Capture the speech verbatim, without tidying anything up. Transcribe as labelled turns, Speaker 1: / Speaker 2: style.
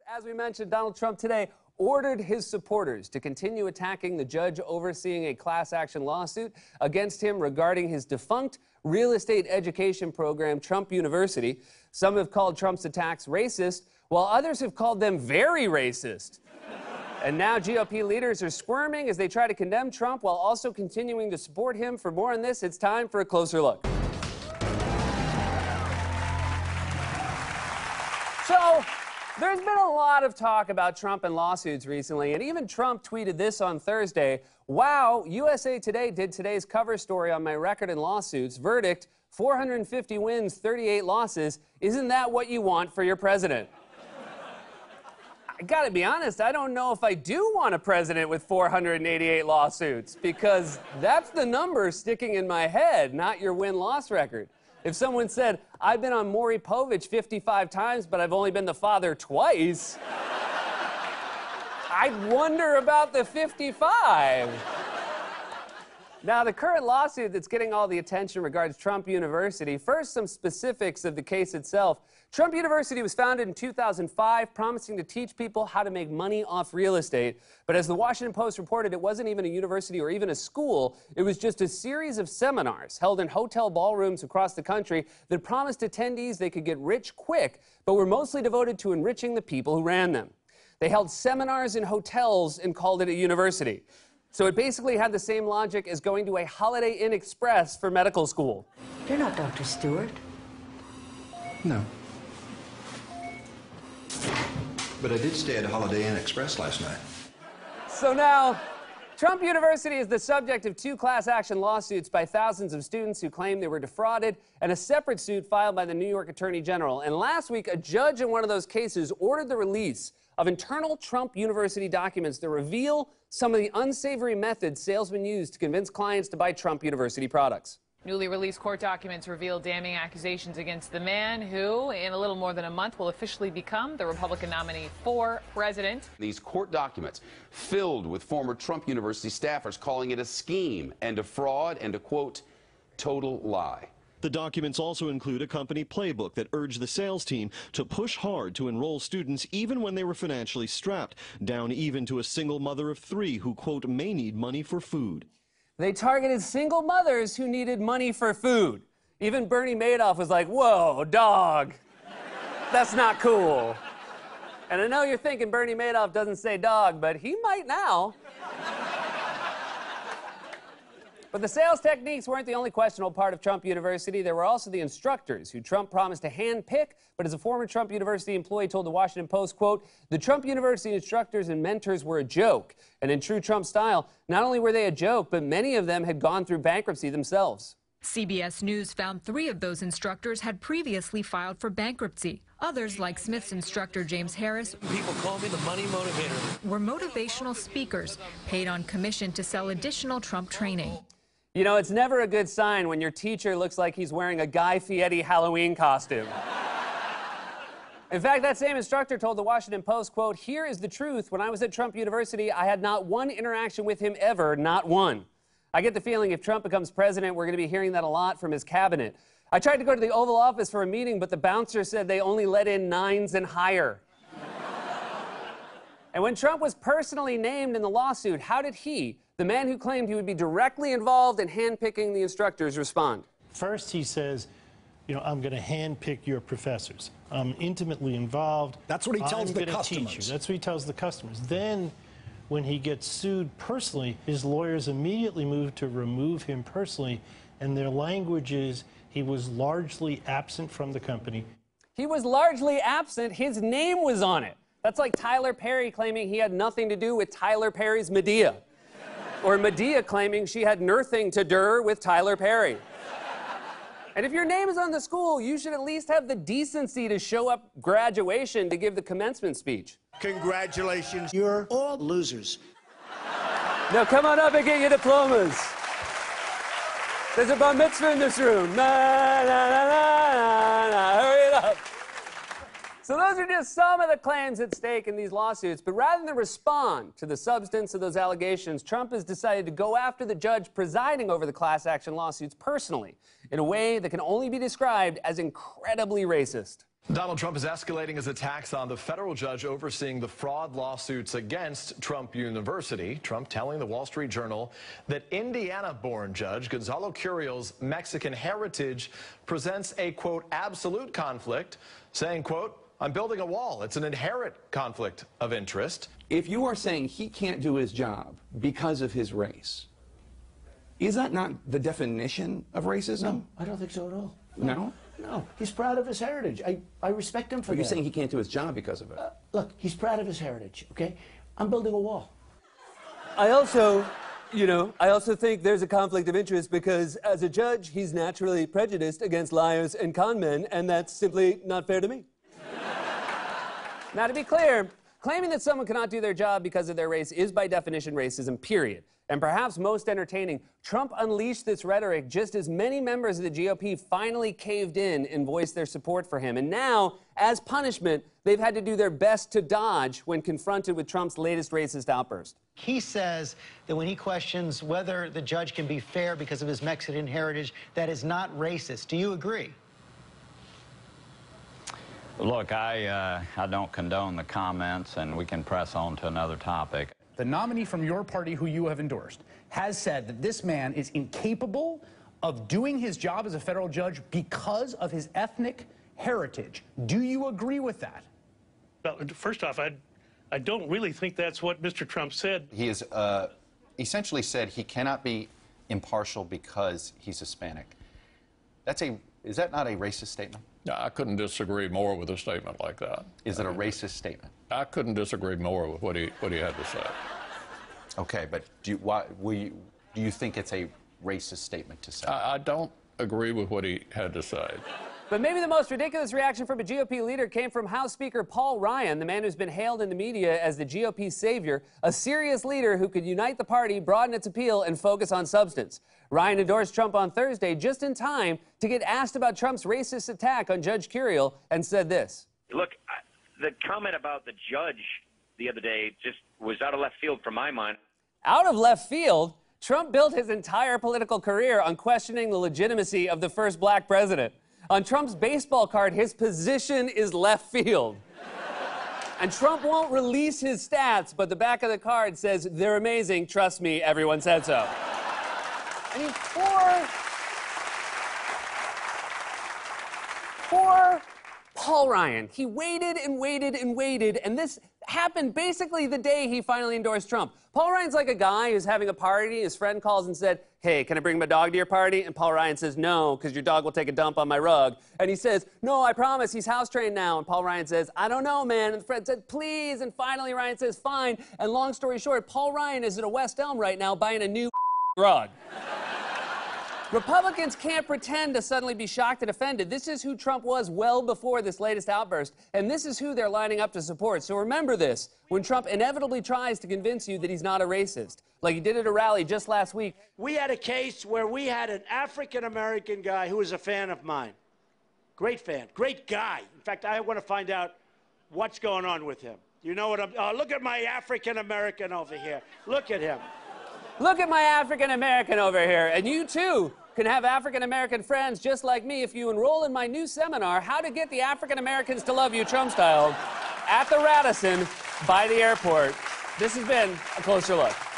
Speaker 1: As we mentioned, Donald Trump today ordered his supporters to continue attacking the judge overseeing a class action lawsuit against him regarding his defunct real estate education program, Trump University. Some have called Trump's attacks racist, while others have called them very racist. And now G O P leaders are squirming as they try to condemn Trump while also continuing to support him. For more on this, it's time for a closer look. So, there's been a lot of talk about Trump and lawsuits recently, and even Trump tweeted this on Thursday. Wow, U S A Today did today's cover story on my record in lawsuits. Verdict, four hundred fifty wins, thirty-eight losses. Isn't that what you want for your president? I gotta be honest, I don't know if I do want a president with four hundred eighty-eight lawsuits, because that's the number sticking in my head, not your win-loss record. If someone said, I've been on Maury Povich fifty-five times, but I've only been the father twice, I'd wonder about the fifty-five. Now, the current lawsuit that's getting all the attention regards Trump University. First, some specifics of the case itself. Trump University was founded in two thousand five, promising to teach people how to make money off real estate. But as the Washington Post reported, it wasn't even a university or even a school. It was just a series of seminars held in hotel ballrooms across the country that promised attendees they could get rich quick, but were mostly devoted to enriching the people who ran them. They held seminars in hotels and called it a university. So it basically had the same logic as going to a Holiday Inn Express for medical school.
Speaker 2: You're not Doctor Stewart.
Speaker 3: No. But I did stay at a Holiday Inn Express last night.
Speaker 1: So now, Trump University is the subject of two class action lawsuits by thousands of students who claim they were defrauded, and a separate suit filed by the New York Attorney General. And last week, a judge in one of those cases ordered the release of internal Trump University documents that reveal some of the unsavory methods salesmen used to convince clients to buy Trump University products.
Speaker 4: Newly released court documents reveal damning accusations against the man who, in a little more than a month, will officially become the Republican nominee for president.
Speaker 5: These court documents filled with former Trump University staffers calling it a scheme and a fraud and a, quote, total lie.
Speaker 6: The documents also include a company playbook that urged the sales team to push hard to enroll students even when they were financially strapped, down even to a single mother of three who, quote, may need money for food.
Speaker 1: They targeted single mothers who needed money for food. Even Bernie Madoff was like, whoa, dog, that's not cool. And I know you're thinking Bernie Madoff doesn't say dog, but he might now. But the sales techniques weren't the only questionable part of Trump University. There were also the instructors who Trump promised to handpick, but as a former Trump University employee told the Washington Post, quote, the Trump University instructors and mentors were a joke. And in true Trump style, not only were they a joke, but many of them had gone through bankruptcy themselves.
Speaker 7: C B S News found three of those instructors had previously filed for bankruptcy. Others, like Smith's instructor James Harris,
Speaker 8: people call me the money motivator,
Speaker 7: were motivational speakers paid on commission to sell additional Trump training.
Speaker 1: You know, it's never a good sign when your teacher looks like he's wearing a Guy Fieri Halloween costume. In fact, that same instructor told the Washington Post, quote, here is the truth. When I was at Trump University, I had not one interaction with him ever, not one. I get the feeling if Trump becomes president, we're going to be hearing that a lot from his cabinet. I tried to go to the Oval Office for a meeting, but the bouncer said they only let in nines and higher. And when Trump was personally named in the lawsuit, how did he, the man who claimed he would be directly involved in handpicking the instructors, respond?
Speaker 9: First, he says, you know, I'm going to handpick your professors. I'm intimately involved.
Speaker 8: That's what he tells
Speaker 9: I'm
Speaker 8: the
Speaker 9: gonna
Speaker 8: customers.
Speaker 9: Teach you. That's what he tells the customers. Then, when he gets sued personally, his lawyers immediately move to remove him personally, and their language is he was largely absent from the company.
Speaker 1: He was largely absent. His name was on it. That's like Tyler Perry claiming he had nothing to do with Tyler Perry's Medea. Or Medea claiming she had nothing to do with Tyler Perry. And if your name is on the school, you should at least have the decency to show up graduation to give the commencement speech.
Speaker 8: Congratulations.
Speaker 2: You're all losers.
Speaker 1: Now come on up and get your diplomas. There's a bar mitzvah in this room. Na, na, na, na, na. Hurry it up. So those are just some of the claims at stake in these lawsuits. But rather than respond to the substance of those allegations, Trump has decided to go after the judge presiding over the class action lawsuits personally in a way that can only be described as incredibly racist.
Speaker 10: Donald Trump is escalating his attacks on the federal judge overseeing the fraud lawsuits against Trump University. Trump telling the Wall Street Journal that Indiana-born judge Gonzalo Curiel's Mexican heritage presents a, quote, absolute conflict, saying, quote, I'm building a wall. It's an inherent conflict of interest.
Speaker 11: If you are saying he can't do his job because of his race, is that not the definition of racism?
Speaker 8: No, I don't think so at all.
Speaker 11: No?
Speaker 8: No, he's proud of his heritage. I, I respect him for
Speaker 11: But you're
Speaker 8: that.
Speaker 11: saying he can't do his job because of it.
Speaker 8: Uh, look, he's proud of his heritage, okay? I'm building a wall.
Speaker 1: I also, you know, I also think there's a conflict of interest because as a judge, he's naturally prejudiced against liars and con men, and that's simply not fair to me. Now, to be clear, claiming that someone cannot do their job because of their race is by definition racism, period. And perhaps most entertaining, Trump unleashed this rhetoric just as many members of the G O P finally caved in and voiced their support for him. And now, as punishment, they've had to do their best to dodge when confronted with Trump's latest racist outburst.
Speaker 12: He says that when he questions whether the judge can be fair because of his Mexican heritage, that is not racist. Do you agree?
Speaker 13: Look, I, uh, I don't condone the comments, and we can press on to another topic.
Speaker 14: The nominee from your party who you have endorsed has said that this man is incapable of doing his job as a federal judge because of his ethnic heritage. Do you agree with that?
Speaker 9: Well, first off, I, I don't really think that's what Mister Trump said.
Speaker 15: He has uh, essentially said he cannot be impartial because he's Hispanic. That's a, is that not a racist statement?
Speaker 16: No, I couldn't disagree more with a statement like that.
Speaker 15: Is it a racist statement?
Speaker 16: I couldn't disagree more with what he what he had to say.
Speaker 15: Okay, but do you, why, will you, do you think it's a racist statement to say?
Speaker 16: I, I don't agree with what he had to say.
Speaker 1: But maybe the most ridiculous reaction from a G O P leader came from House Speaker Paul Ryan, the man who's been hailed in the media as the G O P savior, a serious leader who could unite the party, broaden its appeal, and focus on substance. Ryan endorsed Trump on Thursday just in time to get asked about Trump's racist attack on Judge Curiel and said this.
Speaker 17: Look, the comment about the judge the other day just was out of left field from my mind.
Speaker 1: Out of left field? Trump built his entire political career on questioning the legitimacy of the first black president. On Trump's baseball card, his position is left field. And Trump won't release his stats, but the back of the card says, they're amazing, trust me, everyone said so. I mean, poor, poor Paul Ryan. He waited and waited and waited, and this happened basically the day he finally endorsed Trump. Paul Ryan's like a guy who's having a party. His friend calls and said, hey, can I bring my dog to your party? And Paul Ryan says, no, because your dog will take a dump on my rug. And he says, no, I promise, he's house trained now. And Paul Ryan says, I don't know, man. And the friend said, please. And finally, Ryan says, fine. And long story short, Paul Ryan is at a West Elm right now buying a new rug. Republicans can't pretend to suddenly be shocked and offended. This is who Trump was well before this latest outburst, and this is who they're lining up to support. So remember this when Trump inevitably tries to convince you that he's not a racist, like he did at a rally just last week.
Speaker 8: We had a case where we had an African-American guy who was a fan of mine. Great fan, great guy. In fact, I want to find out what's going on with him. You know what I'm... Oh, look at my African-American over here. Look at him.
Speaker 1: Look at my African-American over here, and you too can have African-American friends just like me if you enroll in my new seminar, How to Get the African-Americans to Love You Trump Style, at the Radisson by the airport. This has been A Closer Look.